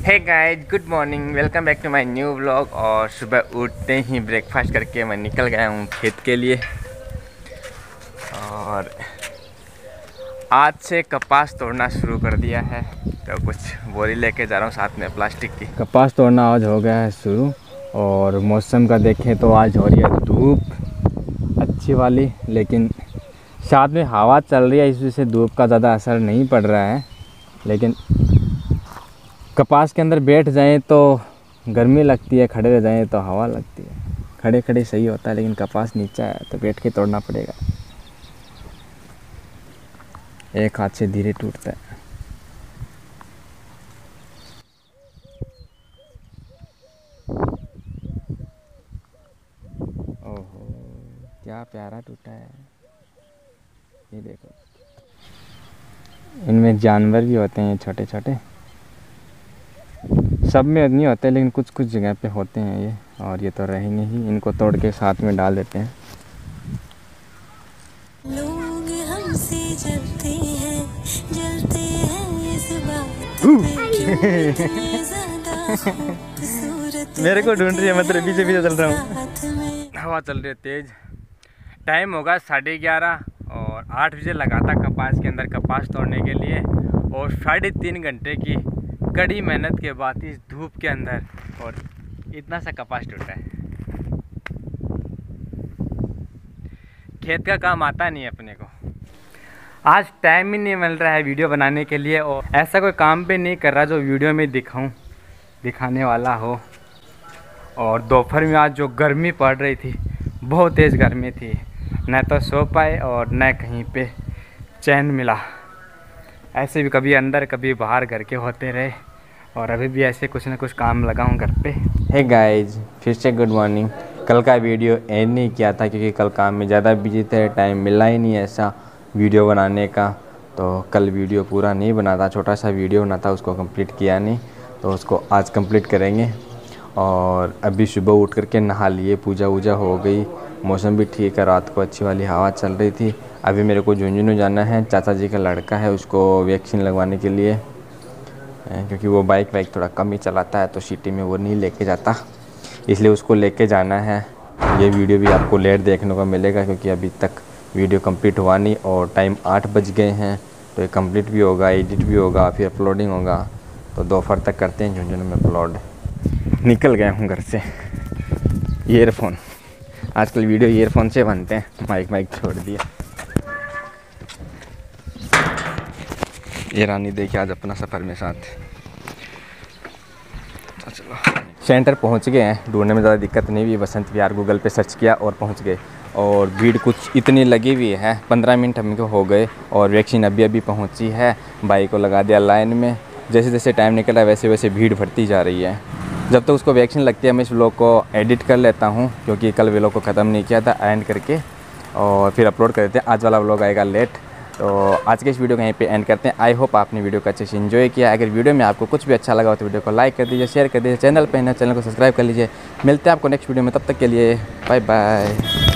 Hey guys, good morning, welcome back to my new vlog. और सुबह उठते ही breakfast करके मैं निकल गया हूँ खेत के लिए। और आज से कपास तोड़ना शुरू कर दिया है, तो कुछ बोरी लेके जा रहा हूँ साथ में प्लास्टिक की। कपास तोड़ना आज हो गया है शुरू। और मौसम का देखें तो आज हो रही है धूप अच्छी वाली, लेकिन साथ में हवा चल रही है, इस वजह से धूप का ज़्यादा असर नहीं पड़ रहा है। लेकिन कपास के अंदर बैठ जाएं तो गर्मी लगती है, खड़े रह जाएं तो हवा लगती है। खड़े खड़े सही होता है, लेकिन कपास नीचा है तो बैठ के तोड़ना पड़ेगा। एक हाथ से धीरे टूटता है। ओहो, क्या प्यारा टूटा है, ये देखो। इनमें जानवर भी होते हैं छोटे छोटे, सब में नहीं होते लेकिन कुछ कुछ जगह पे होते हैं ये। और ये तो रहेंगे ही, इनको तोड़ के साथ में डाल देते हैं। लोग हमसे जलते हैं इस बात पे। मेरे को ढूंढ रही है, मैं तेरे पीछे पीछे चल रहा हूँ। हवा चल रही है तेज। टाइम होगा 11:30 और 8 बजे लगा था कपास के अंदर कपास तोड़ने के लिए। और 3.5 घंटे की कड़ी मेहनत के बाद इस धूप के अंदर और इतना सा कपास टूटा है। खेत का काम आता नहीं है अपने को। आज टाइम ही नहीं मिल रहा है वीडियो बनाने के लिए, और ऐसा कोई काम भी नहीं कर रहा जो वीडियो में दिखाने वाला हो। और दोपहर में आज जो गर्मी पड़ रही थी, बहुत तेज़ गर्मी थी, न तो सो पाए और न कहीं पे चैन मिला। ऐसे भी कभी अंदर कभी बाहर घर के होते रहे, और अभी भी ऐसे कुछ ना कुछ काम लगा हूँ घर पे। हे गाइज, फिर से गुड मॉर्निंग। कल का वीडियो एंड नहीं किया था क्योंकि कल काम में ज़्यादा बिजी थे, टाइम मिला ही नहीं ऐसा वीडियो बनाने का। तो कल वीडियो पूरा नहीं बना था, छोटा सा वीडियो बना था, उसको कंप्लीट किया नहीं, तो उसको आज कंप्लीट करेंगे। और अभी सुबह उठ करके नहा लिए, पूजा वूजा हो गई, मौसम भी ठीक है, रात को अच्छी वाली हवा चल रही थी। अभी मेरे को झुंझुनू जाना है, चाचा जी का लड़का है, उसको वैक्सीन लगवाने के लिए, क्योंकि वो बाइक वाइक थोड़ा कम ही चलाता है तो सिटी में वो नहीं लेके जाता, इसलिए उसको लेके जाना है। ये वीडियो भी आपको लेट देखने को मिलेगा क्योंकि अभी तक वीडियो कंप्लीट हुआ नहीं, और टाइम 8 बज गए हैं। तो ये कंप्लीट भी होगा, एडिट भी होगा, फिर अपलोडिंग होगा, तो दोपहर तक करते हैं झुंझुनू में अपलोड। निकल गया हूँ घर से। ईयरफोन, आजकल वीडियो ईयरफोन से बनते हैं, माइक छोड़ दिया। ये रानी देखिए आज अपना सफ़र में साथ। चलो सेंटर पहुंच गए हैं, ढूंढने में ज़्यादा दिक्कत नहीं हुई। बसंत विहार गूगल पे सर्च किया और पहुंच गए। और भीड़ कुछ इतनी लगी हुई है, 15 मिनट हमको हो गए, और वैक्सीन अभी पहुंची है। बाइक को लगा दिया लाइन में। जैसे जैसे टाइम निकल रहा है वैसे वैसे भीड़ बढ़ती जा रही है। जब तक उसको वैक्सीन लगती है मैं इस व्लॉग को एडिट कर लेता हूँ, क्योंकि कल व्लॉग को ख़त्म नहीं किया था, एंड करके और फिर अपलोड कर देते हैं। आज वाला व्लॉग आएगा लेट। तो आज के इस वीडियो को यहीं पे एंड करते हैं। आई होप आपने वीडियो को अच्छे से एंजॉय किया। अगर वीडियो में आपको कुछ भी अच्छा लगा हो तो वीडियो को लाइक कर दीजिए, शेयर कर दीजिए, चैनल पे है चैनल को सब्सक्राइब कर लीजिए। मिलते हैं आपको नेक्स्ट वीडियो में, तब तक के लिए बाय बाय।